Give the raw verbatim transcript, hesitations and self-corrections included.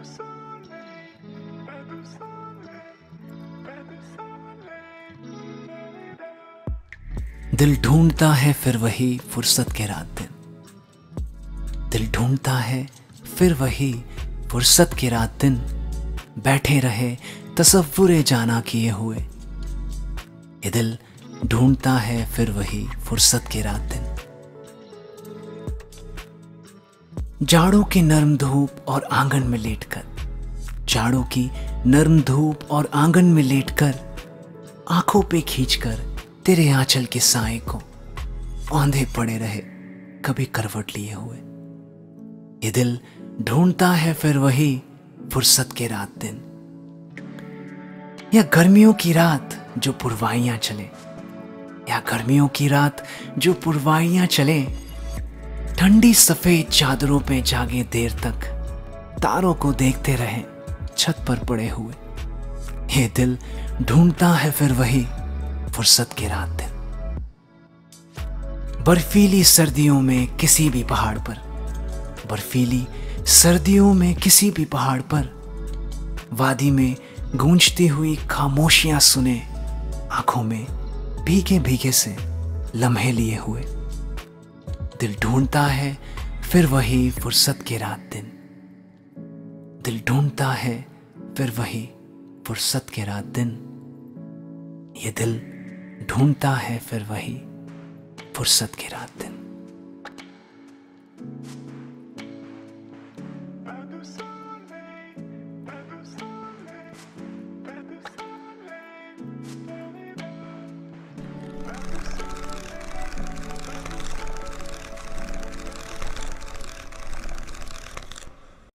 दिल ढूंढता है फिर वही फुर्सत के रात दिन, दिल ढूंढता है फिर वही फुर्सत के रात दिन, बैठे रहे तसव्वुरे जाना किए हुए। ये दिल ढूंढता है फिर वही फुर्सत के रात दिन। जाड़ों की नर्म धूप और आंगन में लेटकर, जाड़ों की नर्म धूप और आंगन में लेटकर, आंखों पे खींचकर तेरे आंचल के साए को औंधे पड़े रहे कभी करवट लिए हुए। ये दिल ढूंढता है फिर वही फुर्सत के रात दिन, या गर्मियों की रात जो पुरवाइयां चले, या गर्मियों की रात जो पुरवाइयां चले, ठंडी सफेद चादरों पे जागे देर तक, तारों को देखते रहे छत पर पड़े हुए। ये दिल ढूंढता है फिर वही फुर्सत के रात दिन। बर्फीली सर्दियों में किसी भी पहाड़ पर, बर्फीली सर्दियों में किसी भी पहाड़ पर, वादी में गूंजती हुई खामोशियां सुने, आंखों में भीगे भीगे से लम्हे लिए हुए। दिल ढूंढता है फिर वही फुर्सत के रात दिन, दिल ढूंढता है फिर वही फुर्सत के रात दिन। ये दिल ढूंढता है फिर वही फुर्सत की रात दिन।